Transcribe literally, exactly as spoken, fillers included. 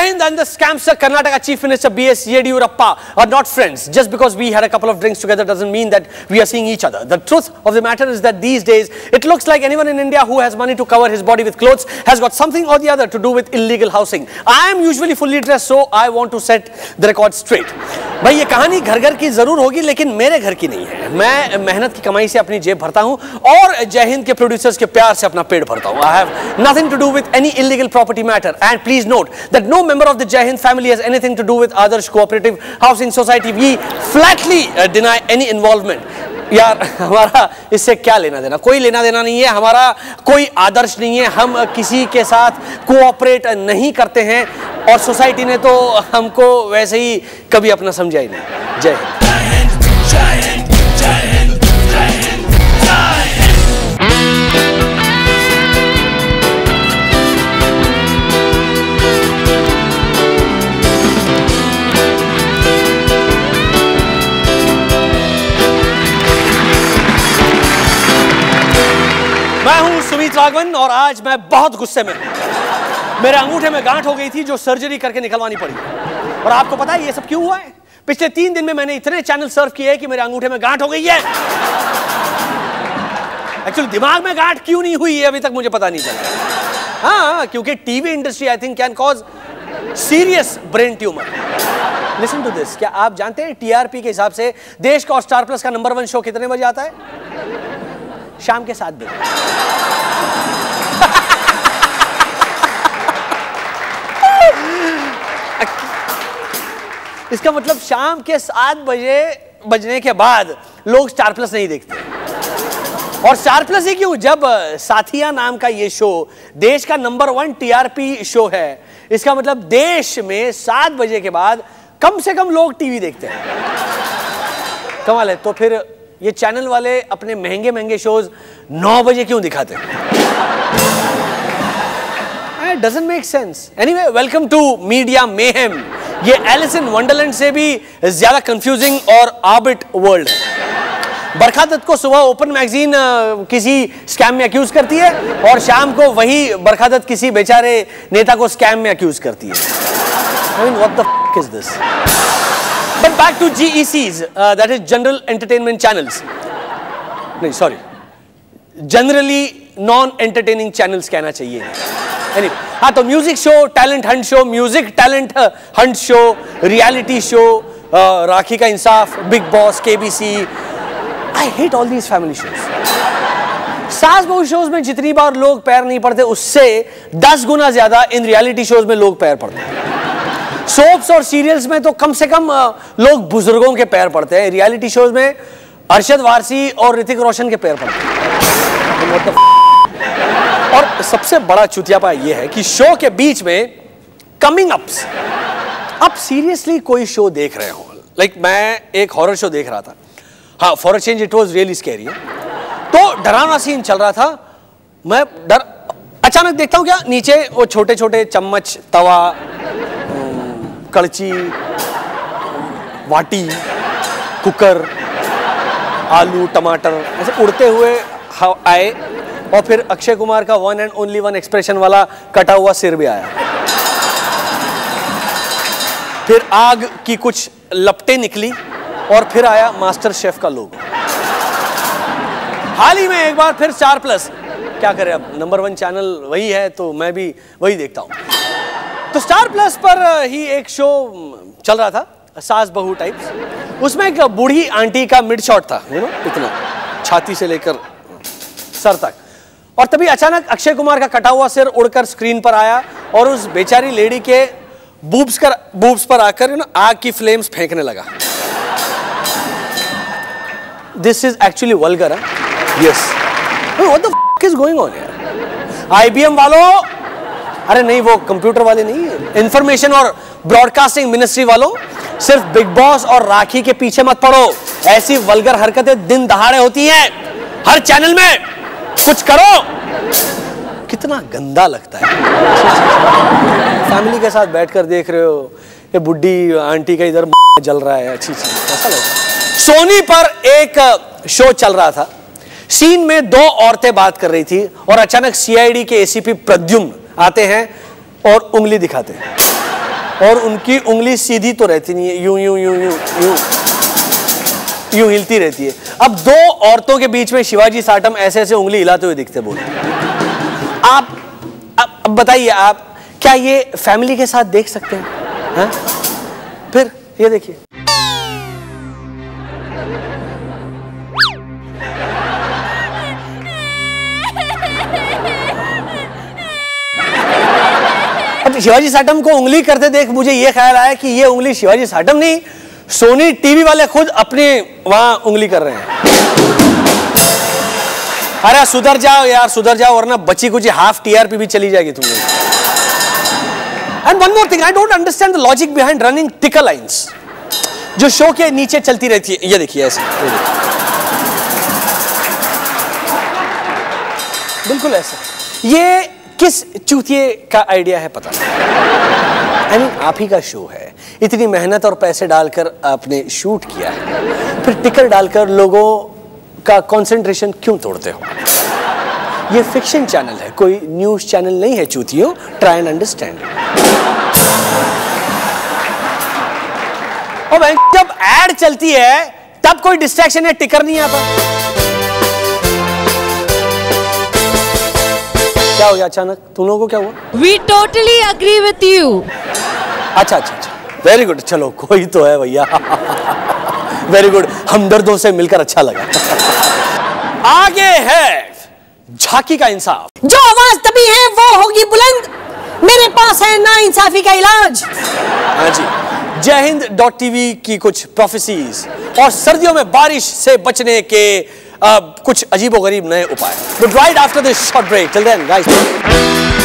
Jai Hind and the scamster Karnataka Chief Minister B S Yediyurappa are not friends. Just because we had a couple of drinks together doesn't mean that we are seeing each other. The truth of the matter is that these days it looks like anyone in India who has money to cover his body with clothes has got something or the other to do with illegal housing. I am usually fully dressed, so I want to set the record straight. भाई ये कहानी घर घर की जरूर होगी लेकिन मेरे घर की नहीं है. मैं मेहनत की कमाई से अपनी जेब भरता हूं और जय हिंद के प्रोड्यूसर्स के प्यार से अपना पेट भरता हूं. I have nothing to do with any illegal property matter, and please note that no member of the Jai Hind family has anything to do with Adarsh Cooperative Housing Society. We flatly uh, deny any involvement. यार हमारा इससे क्या लेना देना, कोई लेना देना नहीं है, हमारा कोई आदर्श नहीं है, हम किसी के साथ कोऑपरेट नहीं करते हैं और सोसाइटी ने तो हमको वैसे ही कभी अपना समझा ही नहीं. जय हिंद. जय हिंद, जय हिंद, जय हिंद, जय हिंद. मैं हूं सुमित राघवन और आज मैं बहुत गुस्से में हूं. मेरे अंगूठे में गांठ हो गई थी जो सर्जरी करके निकलवानी पड़ी. और आपको पता है ये सब क्यों हुआ है? पिछले तीन दिन में मैंने इतने चैनल सर्व किए हैं कि मेरे अंगूठे में गांठ हो गई है. एक्चुअली दिमाग में गांठ क्यों नहीं हुई है अभी तक मुझे पता नहीं चला. हाँ, क्योंकि TV industry I think can cause serious brain tumour. Listen to this. क्या आप जानते हैं टीआरपी के हिसाब से देश का और स्टार प्लस का नंबर वन शो कितने बजे आता है? शाम के सात बजे. इसका मतलब शाम के सात बजे बजने के बाद लोग स्टार प्लस नहीं देखते. और स्टार प्लस ही क्यों, जब साथिया नाम का ये शो देश का नंबर वन टीआरपी शो है, इसका मतलब देश में सात बजे के बाद कम से कम लोग टीवी देखते हैं. कमाल है. तो फिर ये चैनल वाले अपने महंगे महंगे शोज नौ बजे क्यों दिखाते हैं? It doesn't make sense. Anyway, welcome to Media Mayhem. ये एलिस इन वंडरलैंड से भी ज्यादा कंफ्यूजिंग और आर्बिट वर्ल्ड है. बरखा दत्त को सुबह ओपन मैगजीन किसी स्कैम में अक्यूज करती है और शाम को वही बरखा दत्त किसी बेचारे नेता को स्कैम में अक्यूज करती है. I mean, what the f is this? But back to G E Cs, uh, that is General Entertainment Channels. नहीं, sorry. Generally non-entertaining channels कहना चाहिए. Anyway, हाँ तो music show, talent hunt show, music talent hunt show, reality show, Rakhi का इंसाफ, Bigg Boss, KBC. I hate all these family shows. सास बहू shows में जितनी बार लोग पैर नहीं पड़ते उससे दस गुना ज्यादा इन रियलिटी शोज में लोग पैर पड़ते हैं. सोप्स और सीरियल्स में तो कम से कम लोग बुजुर्गों के पैर पड़ते हैं. रियलिटी शोज में अरशद वारसी और ऋतिक रोशन के पैर पड़ते हैं. और सबसे बड़ा चुतियापा ये है कि शो के बीच में कमिंग अप्स. अब सीरियसली कोई शो देख रहे हो, लाइक like मैं एक हॉरर शो देख रहा था. हाँ, for a change it was really scary. तो डरावना सीन चल रहा था. मैं डर अचानक देखता हूँ क्या नीचे वो छोटे छोटे चम्मच, तवा, कड़ची, वाटी, कुकर, आलू, टमाटर ऐसे उड़ते हुए आए और फिर अक्षय कुमार का one and only one expression वाला कटा हुआ सिर भी आया. फिर आग की कुछ लपटें निकली और फिर आया मास्टर शेफ का लोगो. हाल ही में एक बार फिर स्टार प्लस, क्या करें अब नंबर वन चैनल वही है तो मैं भी वही देखता हूं. तो स्टार प्लस पर ही एक शो चल रहा था, सास बहू टाइप्स. उसमें एक बूढ़ी आंटी का मिड शॉट था, यू नो, इतना छाती से लेकर सर तक. और तभी अचानक अक्षय कुमार का कटा हुआ सिर उड़कर स्क्रीन पर आया और उस बेचारी लेडी के बूब्स कर बूब्स पर आकर यू नो आग की फ्लेम्स फेंकने लगा. This is actually vulgar. Yes, what the f is going on here? IBM वालों, अरे नहीं वो कंप्यूटर वाले नहीं, इंफॉर्मेशन और ब्रॉडकास्टिंग मिनिस्ट्री वालों, सिर्फ बिग बॉस और राखी के पीछे मत पड़ो. ऐसी वल्गर हरकतें दिन दहाड़े होती हैं हर चैनल में. कुछ करो. कितना गंदा लगता है. फैमिली के साथ बैठकर देख रहे हो, ये बुड्ढी आंटी का इधर जल रहा है. अच्छी चीज ऐसा लगता है. सोनी पर एक शो चल रहा था. सीन में दो औरतें बात कर रही थी और अचानक सीआईडी के एसीपी प्रद्युम्न आते हैं और उंगली दिखाते हैं. और उनकी उंगली सीधी तो रहती नहीं है, यूं यूं यूं यूं यूं यूं हिलती रहती है। अब दो औरतों के बीच में शिवाजी साटम ऐसे ऐसे उंगली हिलाते हुए दिखते बोलते। आप अब, अब बताइए, आप क्या ये फैमिली के साथ देख सकते हैं? हा? फिर ये देखिए, अब शिवाजी साटम को उंगली करते देख मुझे ये ख्याल आया कि ये उंगली शिवाजी साटम नहीं, सोनी टीवी वाले खुद अपने वहां उंगली कर रहे हैं। अरे सुधर जाओ यार, सुधर जाओ, वरना बची कुछ हाफ टीआरपी भी चली जाएगी तुम लोग। And one more thing, I don't understand the logic behind running ticker lines जो शो के नीचे चलती रहती है। ये देखिए ऐसे, ये देखिए। बिल्कुल ऐसा। ये किस चूतिए का आइडिया है पता नहीं। आई मीन आप ही का शो है, इतनी मेहनत और पैसे डालकर आपने शूट किया है, फिर टिकर डालकर लोगों का कंसंट्रेशन क्यों तोड़ते हो? ये फिक्शन चैनल है, कोई न्यूज चैनल नहीं है चूतियों। Try and understand. और जब एड चलती है तब कोई डिस्ट्रैक्शन है, टिकर नहीं आता। क्या हो गया अचानक? तुम लोगों को क्या हुआ? We totally agree with you. अच्छा अच्छा अच्छा, वेरी गुड। चलो कोई तो है भैया। वेरी गुड, हमदर्दों से मिलकर अच्छा लगा। आगे है झांकी का इंसाफ। जो आवाज तभी है वो होगी बुलंद, मेरे पास है ना इंसाफी का इलाज। हाँ जी, जय हिंद डॉट टीवी की कुछ प्रोफेसीज और सर्दियों में बारिश से बचने के uh, कुछ अजीबोगरीब नए उपाय। But right after this short break, till then guys